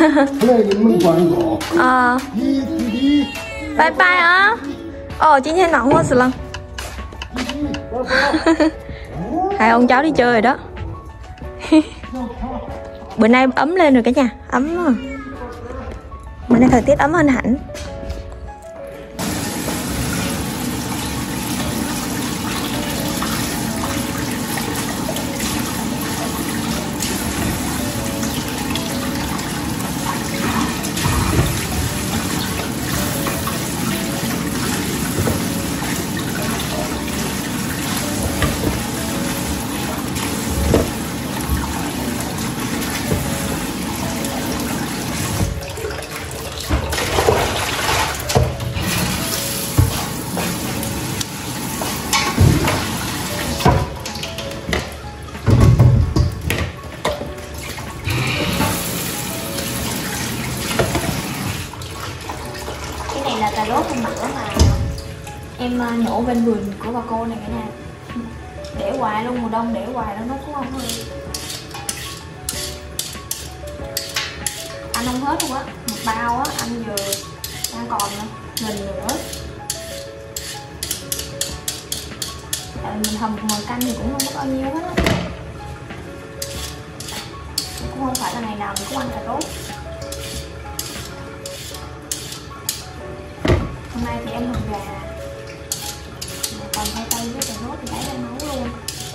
拜拜啊！哦，今天暖和死了。Hai ông cháu đi chơi rồi đó. Bữa nay ấm lên rồi cả nhà, ấm rồi. Bữa nay thời tiết ấm hơn hẳn. Là cà rốt không mỡ mà em nhổ bên vườn của bà cô này cả nhà, để hoài luôn, mùa đông để hoài nó cũng không hơi ăn không hết luôn á, một bao á ăn giờ đang còn mình nữa, tại mình hầm một nồi canh thì cũng không có bao nhiêu hết á, cũng không phải là ngày nào mình cũng ăn cà rốt. Hôm nay thì em hầm gà, còn khoai tây với cà rốt thì lấy ra nấu luôn.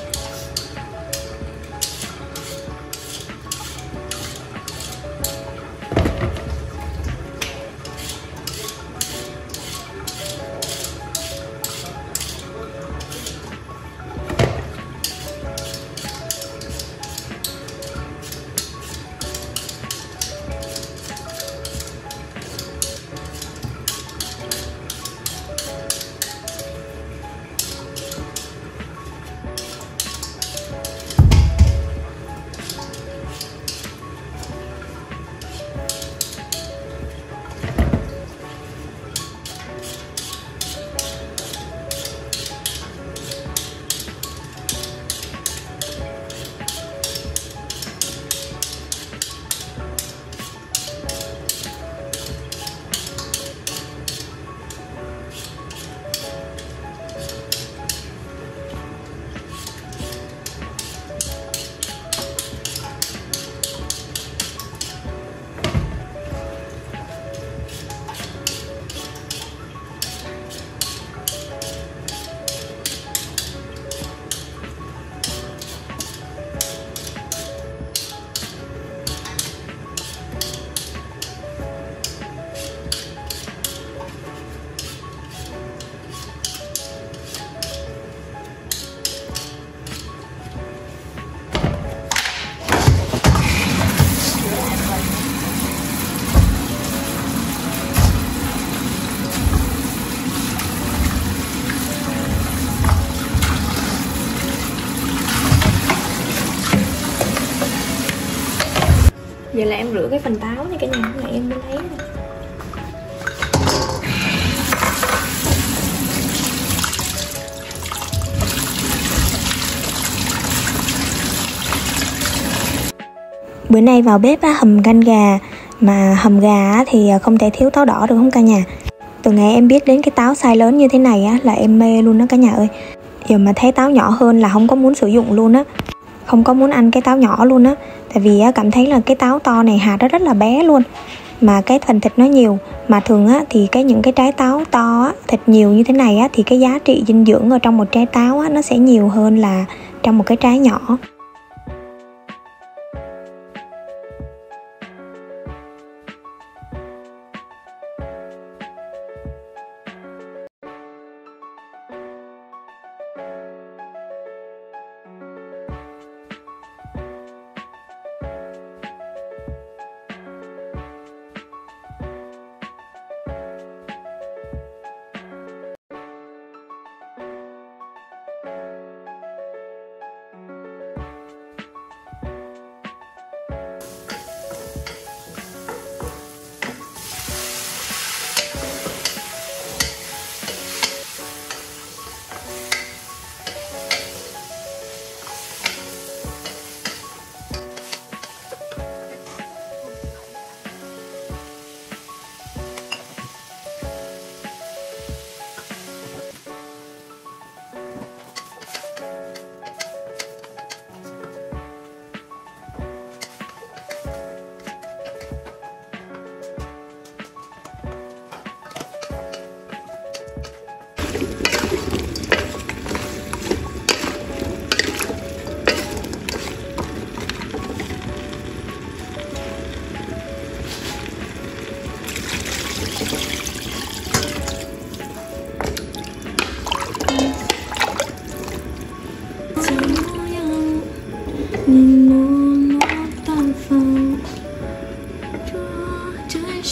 Giờ là em rửa cái phần táo này cả nhà, cái này em mới lấy này. Bữa nay vào bếp hầm canh gà, mà hầm gà thì không thể thiếu táo đỏ được không cả nhà. Từ ngày em biết đến cái táo size lớn như thế này á là em mê luôn đó cả nhà ơi. Giờ mà thấy táo nhỏ hơn là không có muốn sử dụng luôn á, không có muốn ăn cái táo nhỏ luôn á. Tại vì cảm thấy là cái táo to này hạt nó rất là bé luôn, mà cái phần thịt nó nhiều. Mà thường á thì những cái trái táo to á, thịt nhiều như thế này á thì cái giá trị dinh dưỡng ở trong một trái táo á nó sẽ nhiều hơn là trong một cái trái nhỏ.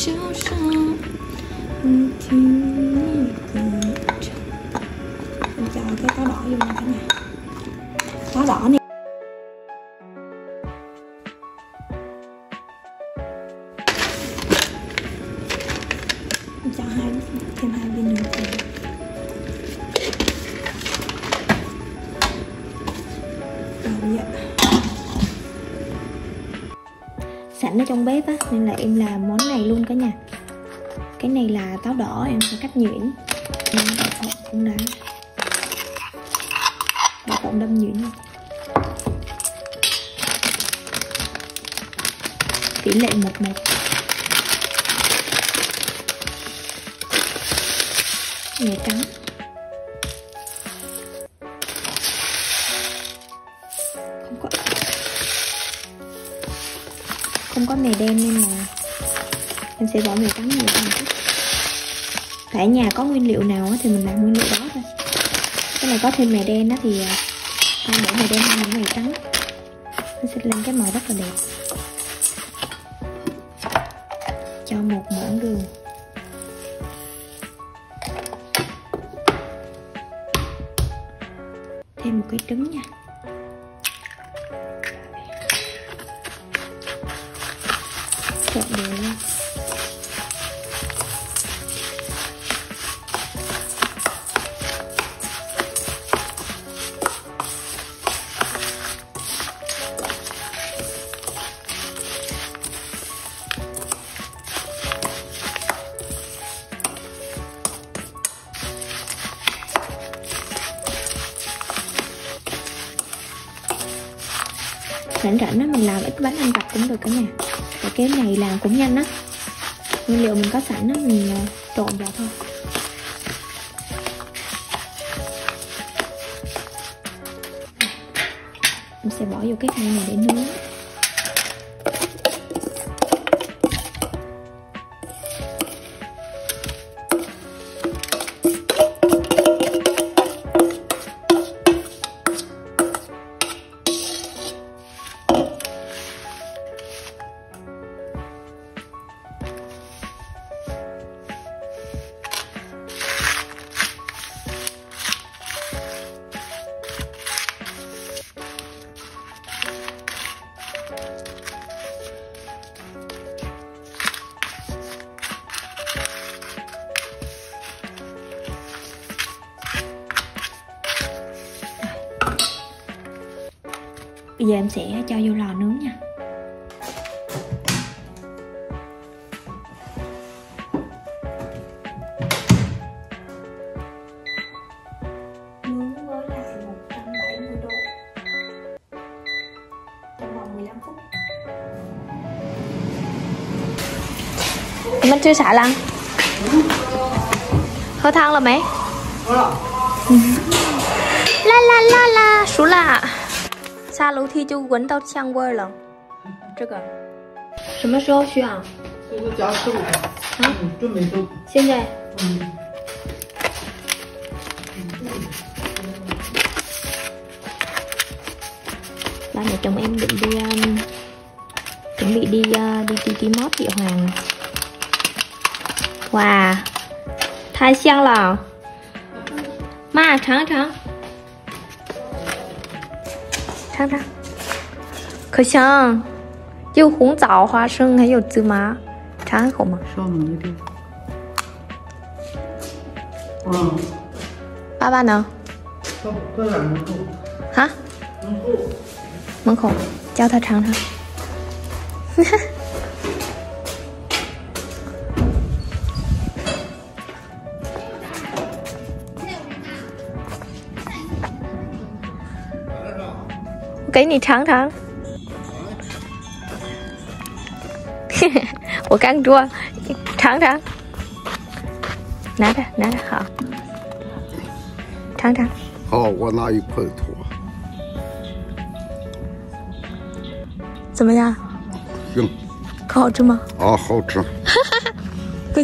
cho cái táo đỏ vô cả nhà. Táo đỏ này cho thêm 2 viên đường phèn. Sẵn ở trong bếp á nên là em làm món này luôn cả nhà. Cái này là táo đỏ em sẽ cắt nhuyễn, đậu phộng cũng đã, đậu phộng đâm nhuyễn luôn. Tỷ lệ 1:1. Mè trắng, không có mè đen nên là em sẽ bỏ mè trắng nhiều hơn chút. Cả nhà có nguyên liệu nào thì mình làm nguyên liệu đó thôi. Cái này có thêm mè đen đó thì ai bỏ mè đen hay mè trắng nó sẽ lên cái màu rất là đẹp. Cho 1 muỗng đường, thêm 1 cái trứng nha. Trộn đều lên. Rảnh rảnh đó mình làm ít bánh ăn vặt cũng được cả nhà. Và cái này làm cũng nhanh á. Nguyên liệu mình có sẵn đó mình trộn vào thôi. Mình sẽ bỏ vô cái khay này để nướng. Bây giờ em sẽ cho vô lò nướng nha. Nướng với lại 170 độ trong vòng 15 phút. Em ăn chưa xả lăng? Hơi thang là mấy? La la la la, số lạ. 下楼梯就闻到香味了。这个什么时候去啊？这个加豆啊，准备豆。现在。Ba mẹ chồng em định đi chuẩn bị đi mót địa hoàng. Wow, 太香了。妈，尝尝。尝尝，可香，有红枣、花生，还有芝麻，尝一口嘛。稍浓一点。爸爸呢？在门口。啊？门口，叫他尝尝。给你尝尝，我刚说，尝尝，拿着，好，尝尝。 好，我拿一块土。 怎么样？ 行。 可好吃吗？ 啊，好吃。 可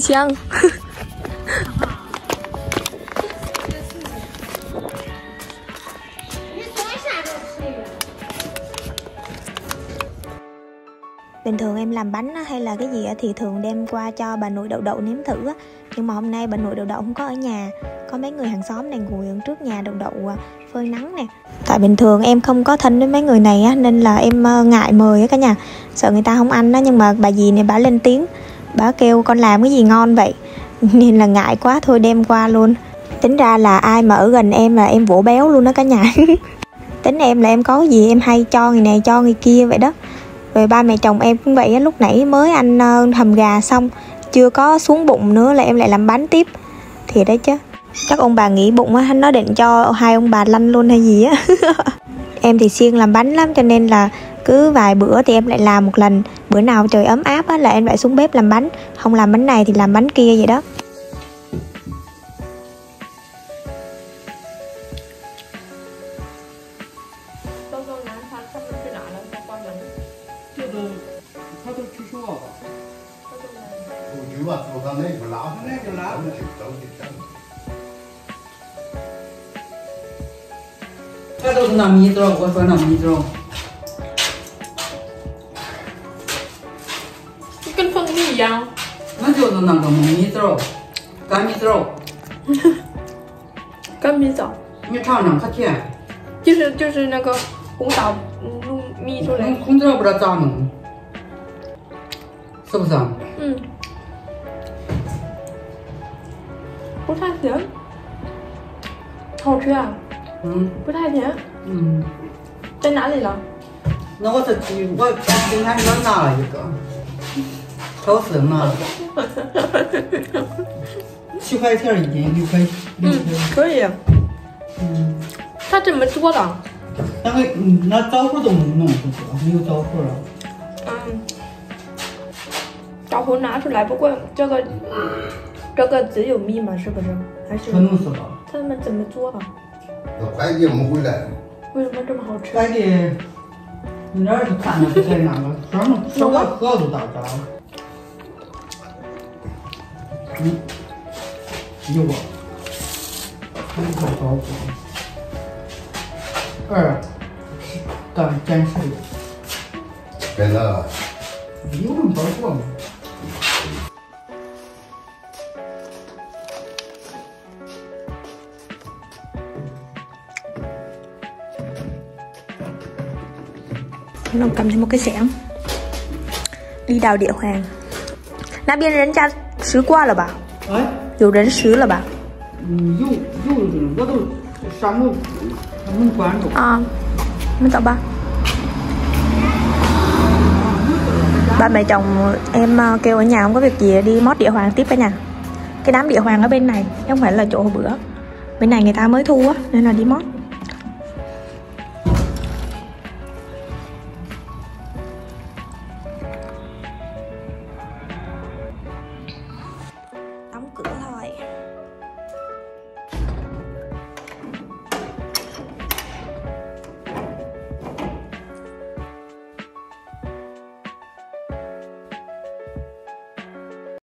香。Bên thường em làm bánh á, hay là cái gì á, thì thường đem qua cho bà nội Đậu Đậu nếm thử á. Nhưng mà hôm nay bà nội Đậu Đậu không có ở nhà, có mấy người hàng xóm này ngồi ở trước nhà Đậu Đậu phơi nắng nè. Tại bình thường em không có thân với mấy người này á, nên là em ngại mời á cả nhà, sợ người ta không ăn á. Nhưng mà bà dì này bà lên tiếng, bà kêu con làm cái gì ngon vậy nên là ngại quá thôi đem qua luôn. Tính ra là ai mà ở gần em là em vỗ béo luôn đó cả nhà. Tính em là em có gì em hay cho người này cho người kia vậy đó. Rồi ba mẹ chồng em cũng vậy á, lúc nãy mới ăn hầm gà xong chưa có xuống bụng nữa là em lại làm bánh tiếp. Thì đấy chứ, chắc ông bà nghĩ bụng á, nó định cho hai ông bà lanh luôn hay gì á. Em thì siêng làm bánh lắm, cho nên là cứ vài bữa thì em lại làm một lần. Bữa nào trời ấm áp á, là em lại xuống bếp làm bánh. Không làm bánh này thì làm bánh kia vậy đó. 这都是糯米粥，我说糯米粥， 跟蜂蜜一样。 那就是那个糯米粥，干米粥。 干米粥， 你尝尝可甜。 就是那个红枣弄米出来。 红枣不知道咋弄，是不是？ 嗯，不太甜，好吃啊。 嗯， 不太甜。 嗯， 在哪里了？ 那我今天又拿了一个，超市拿了，7块钱一斤，6块。 可以。 嗯， 它怎么做的？ 那枣核都弄出去了，没有枣核了。 嗯，枣核拿出来，不过这个只有米嘛，是不是？还是？ 可能是吧。 他们怎么做的？ 那快递没回来。 为什么这么好吃？ 快递，你那儿是看着在那个双个盒子大家。有啊，一个枣核，2干沾水。 真的。 有那么枣核吗？ Nó cầm thêm một cái xẻng đi đào địa hoàng. Na边人家吃过了吧？ 哎， 有人吃了吧？ 有我都上午他们关注啊，mình tập ba. Ba mẹ chồng em kêu ở nhà không có việc gì đi mót địa hoàng tiếp cả nhà. Cái đám địa hoàng ở bên này, chứ không phải là chỗ bữa. Bên này người ta mới thu á, nên là đi mót.